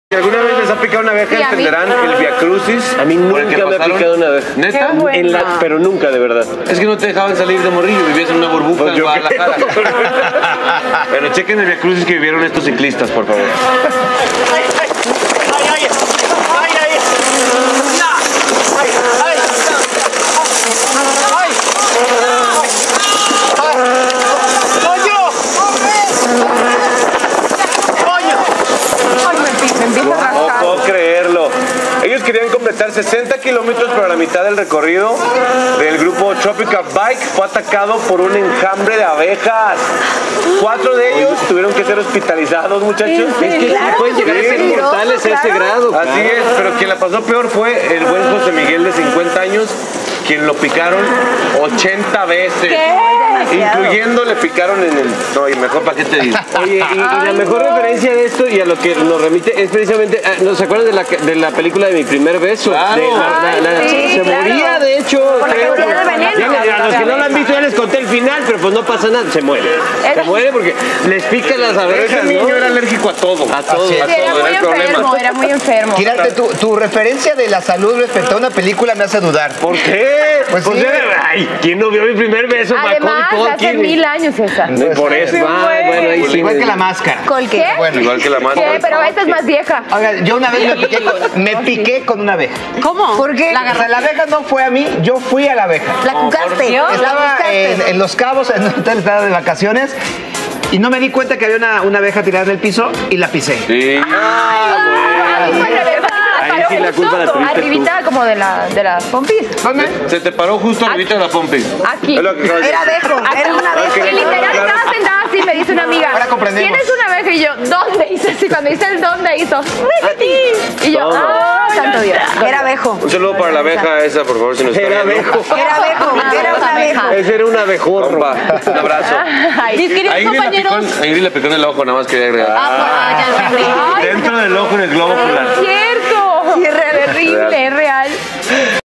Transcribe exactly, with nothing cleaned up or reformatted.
Si alguna vez les ha picado una abeja, sí, entenderán el viacrucis. A mí nunca me ha picado una abeja. ¿Neta? En la, pero nunca, de verdad. Es que no te dejaban salir de morrillo, vivías en una burbuja pues en Guadalajara. Pero chequen el viacrucis que vivieron estos ciclistas, por favor. ¡Ay, ay! ¡Ay, ay! ¡Ay, ay! No puedo creerlo. Ellos querían completar sesenta kilómetros, pero a la mitad del recorrido del grupo Tropical Bike fue atacado por un enjambre de abejas. Cuatro de ellos tuvieron que ser hospitalizados, muchachos. Sí, es que claro, pueden llegar a ser mortales a ese grado. Así claro. es, pero quien la pasó peor fue el buen José Miguel de cincuenta años, quien lo picaron ochenta veces. ¿Qué? Incluyendo le picaron en el... No, y mejor para qué te digo. Oye, y, y la mejor no. referencia de esto y a lo que nos remite es precisamente... ¿No se acuerdan de la, de la película de Mi Primer Beso? Claro. De la, la, la, sí, se claro. moría, de hecho. Por la cantidad de veneno. Ya, a los que no lo han visto ya les conté el final, pero pues no pasa nada, se muere. Se muere porque les pican las abejas, ese niño ¿no? era alérgico a todo. A todo. Sí, a todo. era muy enfermo, era muy enfermo. Quirarte, tu, tu referencia de la salud respecto a una película me hace dudar. ¿Por qué? Pues pues sí. Ay, ¿quién no vio Mi Primer Beso? Además, hace mil años esa. Por eso, sí, ah, bueno, ahí pues sí. igual que la máscara. ¿Con qué? Bueno, igual que la máscara. ¿Qué? Pero esta es más vieja. Oiga, yo una vez me piqué con, me piqué con una abeja. ¿Cómo? ¿Por qué? La, o sea, la abeja no fue a mí, yo fui a la abeja. ¿La cucaste? Estaba en, en Los Cabos, en un hotel, estaba de vacaciones. Y no me di cuenta que había una, una abeja tirada en el piso y la pisé. Sí. Ay, bueno. Ahí sí la culpa la tuviste tú. Arribita como de la, de las pompis. ¿Dónde? Se te paró justo arribita de la pompi. Aquí. Es lo que acabas de Era decir. abejo, era una abeja. Y literal estaba sentada así, me dice una amiga. Ahora comprendemos. ¿Tienes una abeja? Y yo, ¿dónde? Hice así, cuando hice el dónde hizo. Y yo, ah, santo Dios. Era abejo. Un saludo para la abeja esa, por favor, si nos está Era viendo. abejo. Era abejo, era una abeja. Ese era un abejorro. Compa, un abrazo. Mis A queridos Ingrid la picó compañeros. en- a Ingrid le picó en el ojo, nada más quería agregar. Ah, pues, ya entendí. Dentro del ojo en el globo.